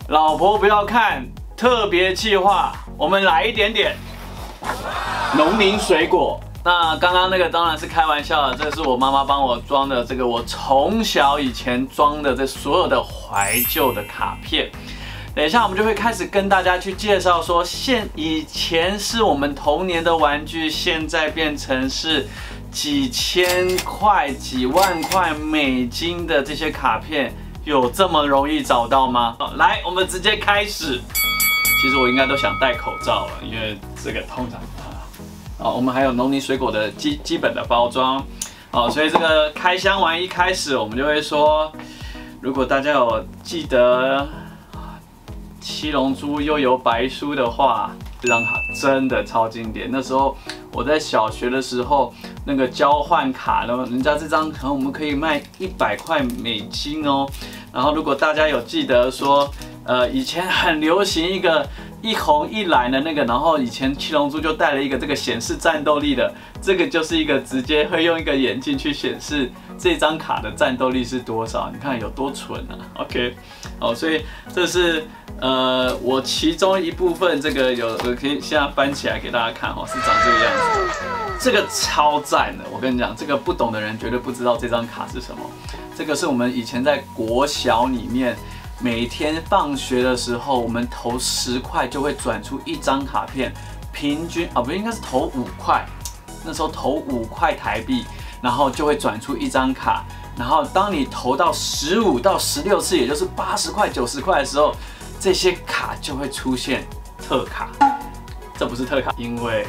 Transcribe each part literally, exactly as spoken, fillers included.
老婆不要看特别企划，我们来一点点农民水果。那刚刚那个当然是开玩笑的，这是我妈妈帮我装的，这个我从小以前装的这所有的怀旧的卡片。等一下我们就会开始跟大家去介绍说，现以前是我们童年的玩具，现在变成是几千块、几万块美金的这些卡片。 有这么容易找到吗？来，我们直接开始。其实我应该都想戴口罩了，因为这个通常啊，哦，我们还有农林水果的基基本的包装，哦，所以这个开箱完一开始，我们就会说，如果大家有记得七龙珠悠游白书的话，这张卡真的超经典。那时候我在小学的时候，那个交换卡呢，人家这张可能我们可以卖一百块美金哦。 然后，如果大家有记得说，呃，以前很流行一个一红一蓝的那个，然后以前七龙珠就带了一个这个显示战斗力的，这个就是一个直接会用一个眼镜去显示这张卡的战斗力是多少，你看有多蠢啊 ！OK， 哦，所以这是呃我其中一部分，这个有我可以现在翻起来给大家看哦，是长这个样子，这个超赞的，我跟你讲，这个不懂的人绝对不知道这张卡是什么。 这个是我们以前在国小里面，每天放学的时候，我们投十块就会转出一张卡片，平均啊不应该是投五块，那时候投五块台币，然后就会转出一张卡，然后当你投到十五到十六次，也就是八十块、九十块的时候，这些卡就会出现特卡。这不是特卡，因为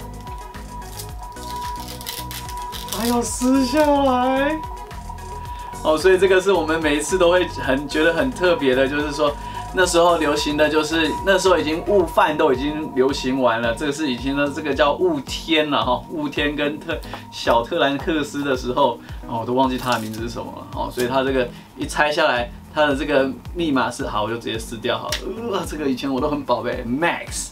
还要撕下来。 哦，所以这个是我们每一次都会很觉得很特别的，就是说那时候流行的就是那时候已经雾饭都已经流行完了，这个是以前的这个叫雾天了哈，雾天跟特小特兰克斯的时候，哦，我都忘记它的名字是什么了哦，所以它这个一拆下来，它的这个密码是好，我就直接撕掉好了。呃，这个以前我都很宝贝 ，Max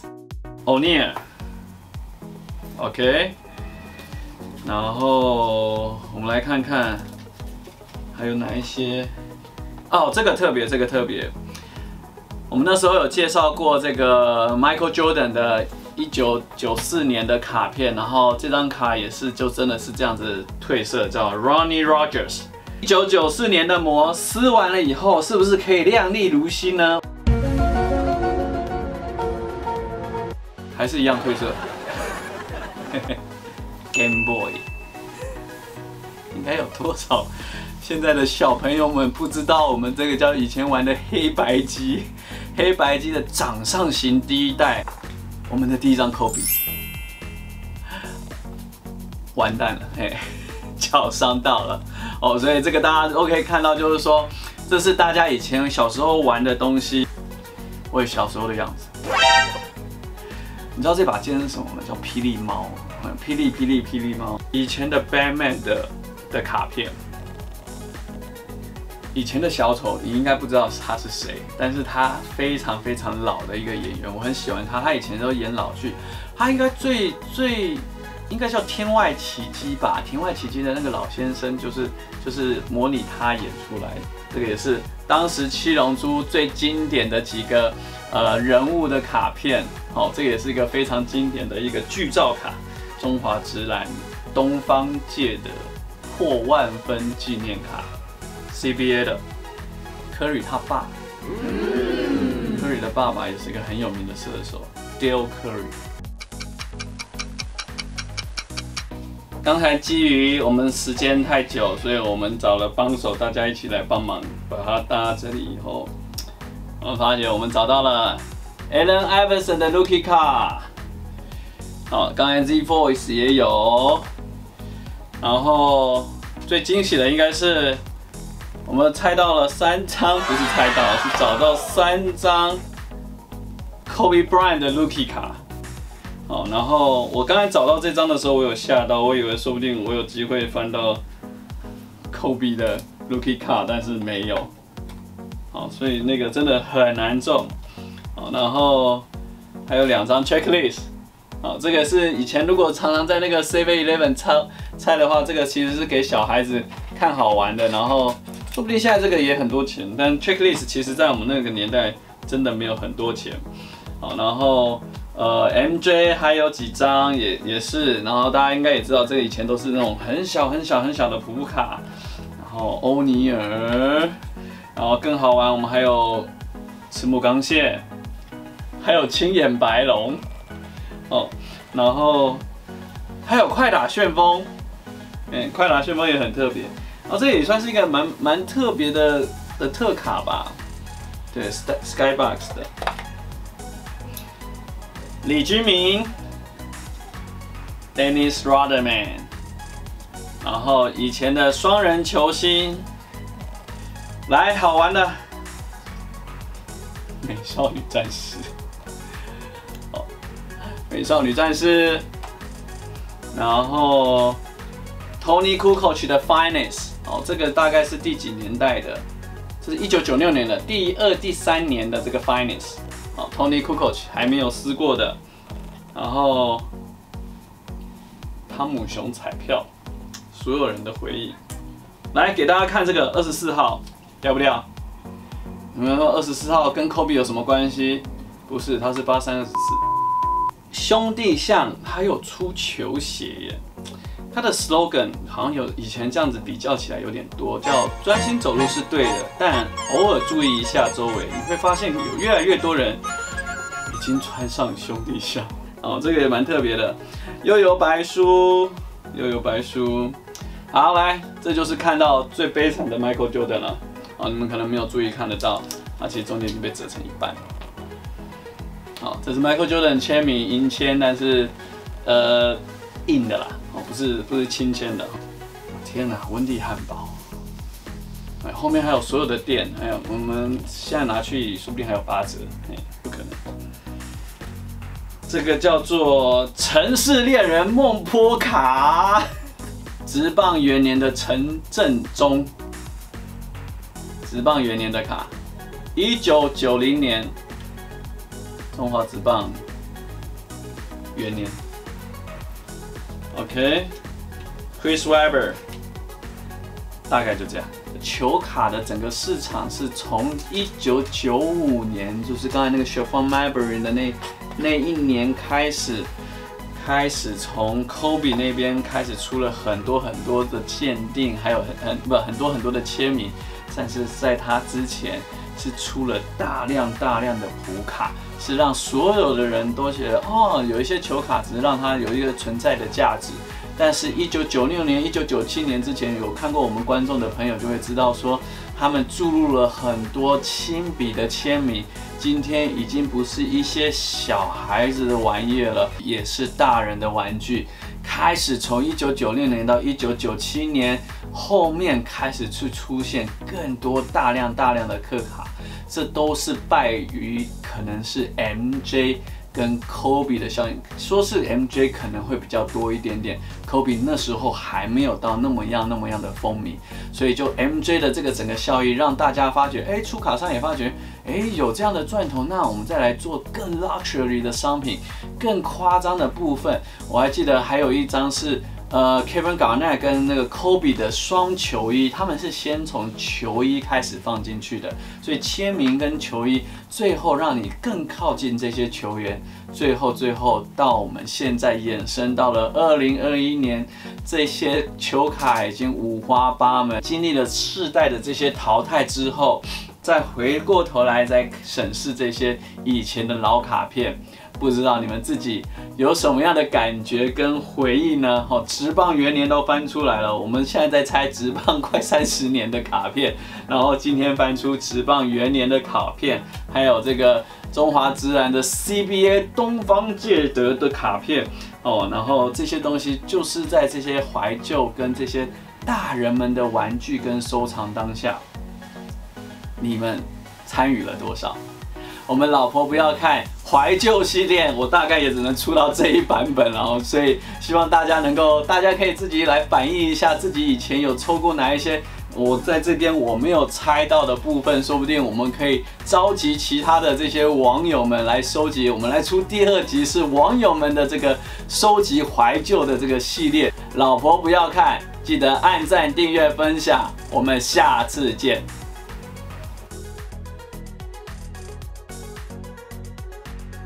O'Neal，OK， 然后我们来看看。 还有哪一些？哦，这个特别，这个特别。我们那时候有介绍过这个 Michael Jordan 的一九九四年的卡片，然后这张卡也是就真的是这样子褪色，叫 Ronnie Rogers。一九九四年的膜撕完了以后，是不是可以亮丽如新呢？还是一样褪色？Game Boy 应该有多少？ 现在的小朋友们不知道，我们这个叫以前玩的黑白机，黑白机的掌上型第一代，我们的第一张 Kobe， 完蛋了，嘿，脚伤到了哦，所以这个大家都可以看到，就是说，这是大家以前小时候玩的东西，我小时候的样子。你知道这把剑是什么吗？叫霹雳猫，霹雳霹雳霹雳猫，以前的 Batman 的的卡片。 以前的小丑，你应该不知道他是谁，但是他非常非常老的一个演员，我很喜欢他。他以前都演老剧，他应该最最应该叫《天外奇迹》吧，《天外奇迹》的那个老先生就是就是模拟他演出来，这个也是当时七龙珠最经典的几个呃人物的卡片。好、哦，这个也是一个非常经典的一个剧照卡，中华职篮东方界的破万分纪念卡。 C B A 的 Curry 他爸 ，Curry 的爸爸也是一个很有名的射手 ，Dale Curry。刚才基于我们时间太久，所以我们找了帮手，大家一起来帮忙把它搭到这里以后，我们发现我们找到了 Allen Iverson 的 Rookie 卡。好，刚才 Z Voice 也有，然后最惊喜的应该是。 我们猜到了三张，不是猜到，是找到三张 Kobe Bryant 的 Rookie 卡。好，然后我刚才找到这张的时候，我有吓到，我以为说不定我有机会翻到 Kobe 的 Rookie 卡，但是没有。好，所以那个真的很难中。好，然后还有两张 Checklist。好，这个是以前如果常常在那个 Seven Eleven 猜猜的话，这个其实是给小孩子看好玩的，然后。 说不定现在这个也很多钱，但 checklist 其实在我们那个年代真的没有很多钱。好，然后呃 M J 还有几张也也是，然后大家应该也知道，这个以前都是那种很小很小很小的普卡，然后欧尼尔，然后更好玩，我们还有赤木刚宪，还有青眼白龙，哦，然后还有快打旋风，嗯，快打旋风也很特别。哦，这也算是一个蛮蛮特别的的特卡吧，对 ，Skybox 的李居明 ，Dennis Rodman， 然后以前的双人球星，来好玩的美少女战士，哦，美少女战士，然后 Tony Kukoc 的 Finest。哦，这个大概是第几年代的？这是一九九六年的第二、第三年的这个 Finest。哦 ，Tony Kukoc 还没有撕过的。然后汤姆熊彩票，所有人的回忆。来给大家看这个二十四号，要不要？你们说二十四号跟 Kobe 有什么关系？不是，他是八三二十四。兄弟象还有出球鞋耶。它的 slogan 好像有以前这样子比较起来有点多，叫专心走路是对的，但偶尔注意一下周围，你会发现有越来越多人已经穿上兄弟象哦，这个也蛮特别的。悠悠白书，悠悠白书，好来，这就是看到最悲惨的 Michael Jordan 了哦，你们可能没有注意看得到，它其实中间已经被折成一半。好，这是 Michael Jordan 签名银签，但是呃硬的啦。哦，不是不是亲签的，天哪，温蒂汉堡，哎，后面还有所有的店，还有我们现在拿去，说不定还有八折，哎，不可能。这个叫做城市猎人梦波卡，职棒元年的陈振中，职棒元年的卡，一九九零年，中华职棒元年。OK，Chris Webber， 大概就这样。球卡的整个市场是从一九九五年，就是刚才那个 Stephon Marbury 的那那一年开始，开始从 Kobe 那边开始出了很多很多的鉴定，还有很很不很多很多的签名，但是在他之前是出了大量大量的普卡。是让所有的人都觉得哦，有一些球卡只是让它有一个存在的价值。但是，一九九六年、一九九七年之前有看过我们观众的朋友就会知道说，他们注入了很多亲笔的签名。今天已经不是一些小孩子的玩意了，也是大人的玩具。开始从一九九六年到一九九七年，后面开始去出现更多大量大量的课卡。这都是败于可能是 M J 跟 Kobe 的效应，说是 M J 可能会比较多一点点 ，Kobe 那时候还没有到那么样那么样的风靡，所以就 M J 的这个整个效益让大家发觉，哎，出卡商也发觉，哎，有这样的赚头，那我们再来做更 luxury 的商品，更夸张的部分。我还记得还有一张是。呃 ，Kevin Garnett 跟那个 Kobe 的双球衣，他们是先从球衣开始放进去的，所以签名跟球衣，最后让你更靠近这些球员，最后最后到我们现在衍生到了二零二一年，这些球卡已经五花八门，经历了世代的这些淘汰之后，再回过头来再审视这些以前的老卡片。不知道你们自己有什么样的感觉跟回忆呢？哦，职棒元年都翻出来了，我们现在在猜职棒快三十年的卡片，然后今天翻出职棒元年的卡片，还有这个中华职篮的 C B A 东方介德的卡片哦，然后这些东西就是在这些怀旧跟这些大人们的玩具跟收藏当下，你们参与了多少？我们老婆不要看怀旧系列，我大概也只能出到这一版本，然后所以希望大家能够，大家可以自己来反映一下自己以前有抽过哪一些，我在这边我没有猜到的部分，说不定我们可以召集其他的这些网友们来收集，我们来出第二集是网友们的这个收集怀旧的这个系列。老婆不要看，记得按赞、订阅、分享，我们下次见。